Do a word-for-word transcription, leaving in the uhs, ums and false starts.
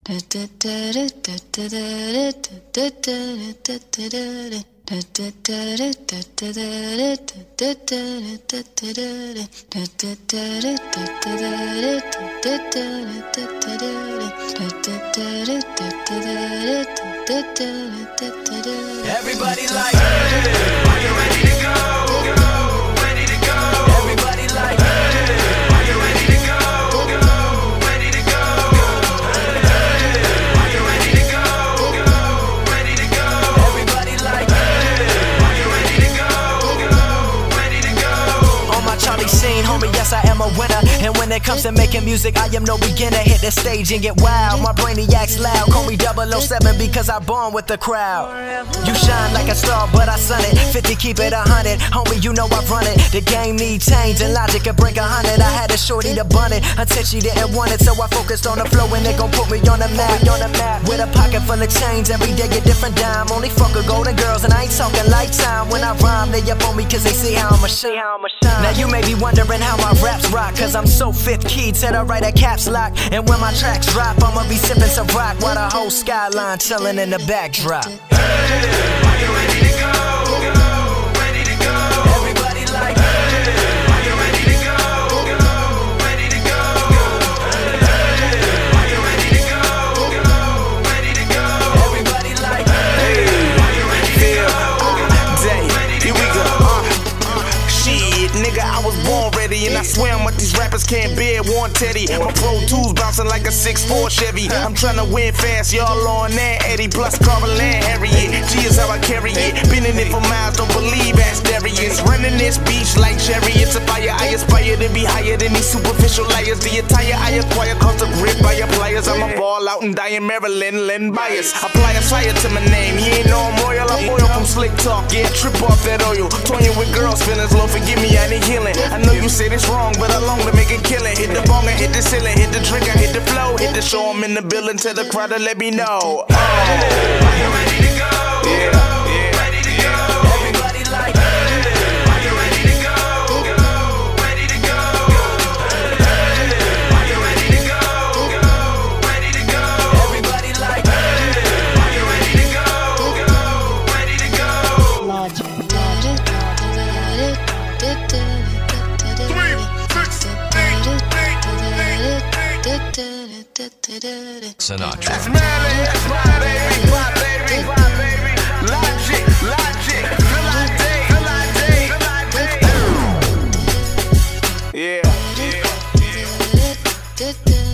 Everybody like, hey, are you ready to go? Go, ready to go. Everybody like, hey, are you ready to go? Go, ready to go. Hey, are you ready to go? Go, ready to go. Everybody like, hey, are you ready to go? Go, ready to go. On my Charlie scene, homie, yes I am a winner. And when it comes to making music, I am no beginner. Hit the stage and get wild, my brainiac's loud. Call me double oh seven because I born with the crowd. You shine like a star, but I sun it. Fifty, keep it a hundred. Homie, you know I run it. The game need change, and logic could break a hundred. I had a shorty to bun it until she didn't want it, so I focused on the flow and it gon' put me on the map. On the map with a pocket full of change, every day a different dime. Only fuck with golden girls, and I ain't talking lifetime. When I rhyme, they up on me cause they see how I'm a shine. Now you may be wondering how my raps rock, cause I'm so fifth key to the right at caps lock. And when my tracks drop, I'ma be sipping some rock while the whole skyline chilling in the backdrop. Hey, are you ready to go? Go, ready to go. Everybody like, hey, are you ready to go? Go, ready to go. Hey, are you ready to go? Go, ready to go. Everybody like, hey, are you ready to go? Day, here we go. Uh, uh, shit, nigga, I was born ready, and I swear what these rappers can't bear. Warren Teddy, my Pro Tools bouncing like a six four Chevy. I'm tryna win fast, y'all on that Eddie. Plus Carver Land Harriet, G is how I carry it. Been in it for miles, don't believe ass Darius. Running this beach like chariots of fire. I aspire to be higher than these superficial liars. The attire I acquire cost a grip by your pliers. I'm a ball out and die in Maryland, Len bias. Apply a fire to my name, you ain't know I'm royal. I'm oil from slick talk, yeah, trip off that oil. Toying with girls, feelings, Lord forgive me, I need healing. I know you said it's wrong, but I long to make it killing. Hit the bong and hit the ceiling, hit the trigger, hit the flow, hit the show. I'm in the building, tell the crowd to let me know. Oh, are you ready to go? Yeah, yeah. Ready to go. Everybody like, hey, are you ready to go? Go, ready to go. Hey, are you ready to go? Go, ready to go. Everybody like, hey, are you ready to go? Go, ready to go. Sinatra. That's Maryland, that's my baby, my baby, my baby. Logic, logic, feel like day, feel like day, feel like day. Yeah, yeah, yeah.